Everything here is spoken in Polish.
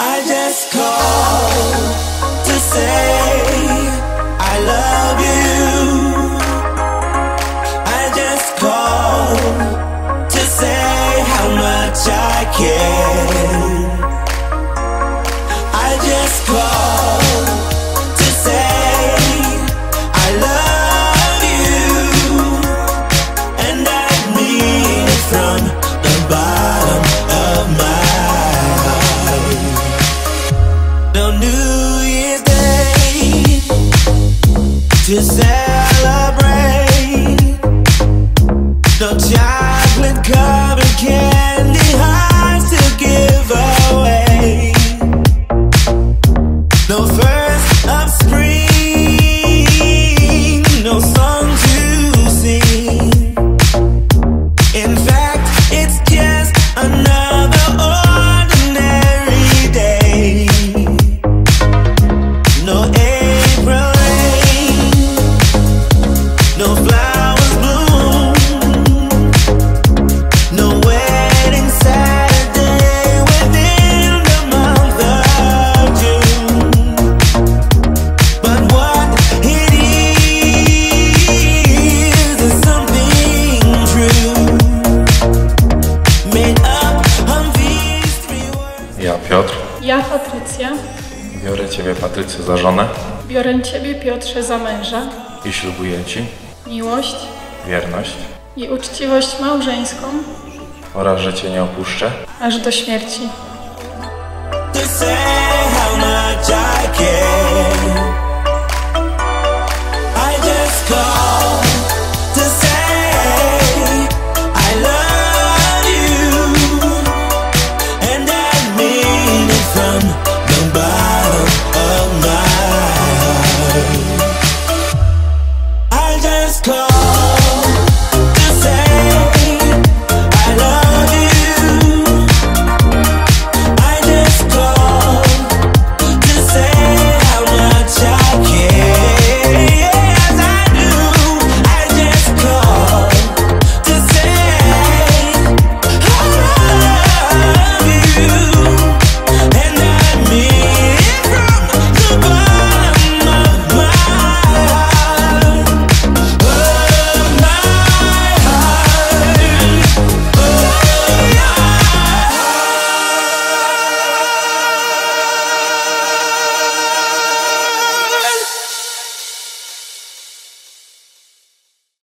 I just called to say I love you. I just called to say how much I care. I just called to say I love you, and I mean it from the bottom of my heart. No New Year's Day to celebrate, no chocolate covered candy hearts to give away, no first of spring, no song to sing. In fact, it's just another ordinary day. No April rain, no flowers bloom, no wedding Saturday within the month of June. But what it is something true, made up of these three words. Ja, Piotr, Ja, Patrycja, biorę Ciebie, Patrycjo, za żonę biorę Ciebie, Piotrze, za męża, i ślubuję Ci miłość wierność i uczciwość małżeńską, oraz, że Cię nie opuszczę aż do śmierci. To say